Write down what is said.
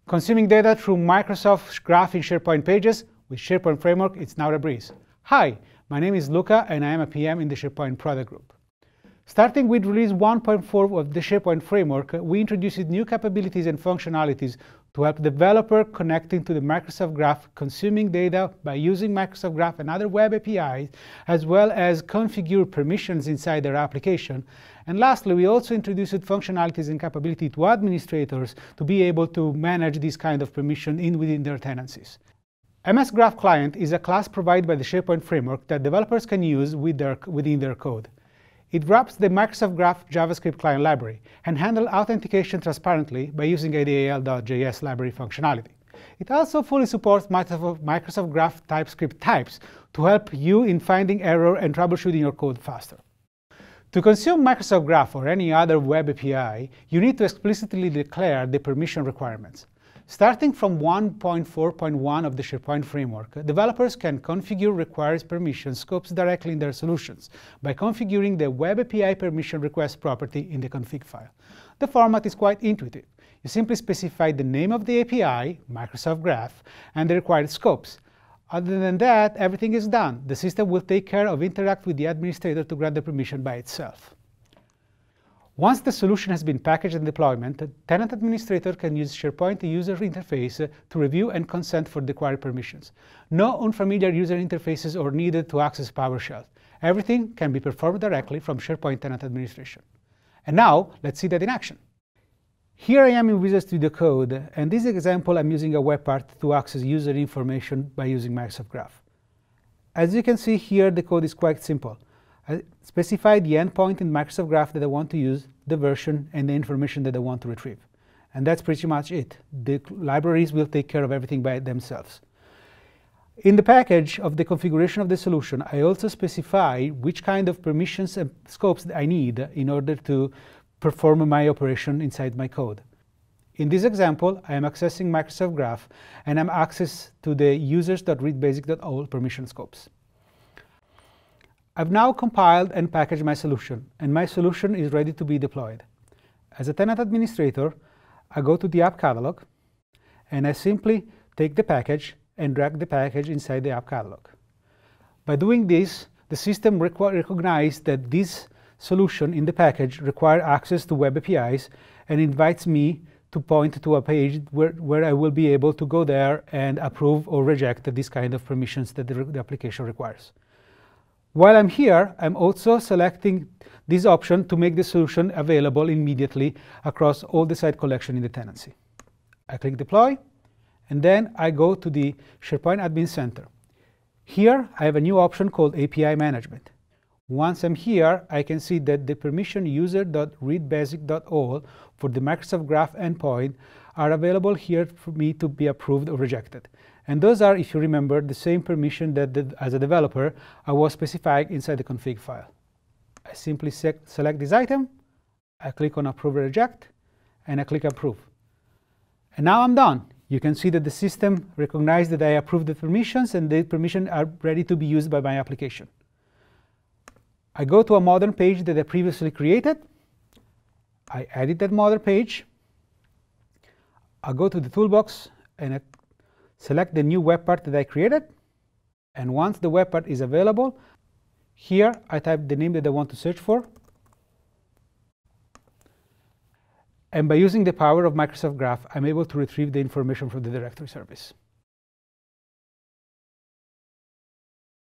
Consuming data through Microsoft Graph in SharePoint pages with SharePoint Framework, it's now a breeze. Hi, my name is Luca and I am a PM in the SharePoint product group. Starting with release 1.4 of the SharePoint Framework, we introduced new capabilities and functionalities to help developer connecting to the Microsoft Graph, consuming data by using Microsoft Graph and other web APIs, as well as configure permissions inside their application. And lastly, we also introduced functionalities and capability to administrators to be able to manage this kind of permission within their tenancies. MS Graph Client is a class provided by the SharePoint Framework that developers can use within their code. It wraps the Microsoft Graph JavaScript client library and handles authentication transparently by using ADAL.js library functionality. It also fully supports Microsoft Graph TypeScript types to help you in finding error and troubleshooting your code faster. To consume Microsoft Graph or any other web API, you need to explicitly declare the permission requirements. Starting from 1.4.1 of the SharePoint Framework, developers can configure required permission scopes directly in their solutions by configuring the Web API Permission Request property in the config file. The format is quite intuitive. You simply specify the name of the API, Microsoft Graph, and the required scopes. Other than that, everything is done. The system will take care of interact with the administrator to grant the permission by itself. Once the solution has been packaged and deployment, the tenant administrator can use SharePoint user interface to review and consent for the required permissions. No unfamiliar user interfaces are needed to access PowerShell. Everything can be performed directly from SharePoint Tenant Administration. And now, let's see that in action. Here I am in Visual Studio Code, and in this example I'm using a web part to access user information by using Microsoft Graph. As you can see here, the code is quite simple. I specify the endpoint in Microsoft Graph that I want to use, the version, and the information that I want to retrieve. And that's pretty much it. The libraries will take care of everything by themselves. In the package of the configuration of the solution, I also specify which kind of permissions and scopes that I need in order to perform my operation inside my code. In this example, I am accessing Microsoft Graph, and I'm access to the users.readbasic.all permission scopes. I've now compiled and packaged my solution, and my solution is ready to be deployed. As a tenant administrator, I go to the app catalog, and I simply take the package and drag the package inside the app catalog. By doing this, the system recognizes that this solution in the package requires access to web APIs and invites me to point to a page where I will be able to go there and approve or reject this kind of permissions that the application requires. While I'm here, I'm also selecting this option to make the solution available immediately across all the site collection in the tenancy. I click Deploy, and then I go to the SharePoint Admin Center. Here, I have a new option called API Management. Once I'm here, I can see that the permission user.readbasic.all for the Microsoft Graph endpoint are available here for me to be approved or rejected. And those are, if you remember, the same permission that as a developer I was specifying inside the config file. I simply select this item, I click on Approve or Reject, and I click Approve. And now I'm done. You can see that the system recognized that I approved the permissions, and the permissions are ready to be used by my application. I go to a modern page that I previously created. I edit that modern page. I go to the toolbox and I select the new web part that I created. And once the web part is available, here I type the name that I want to search for. And by using the power of Microsoft Graph, I'm able to retrieve the information from the directory service.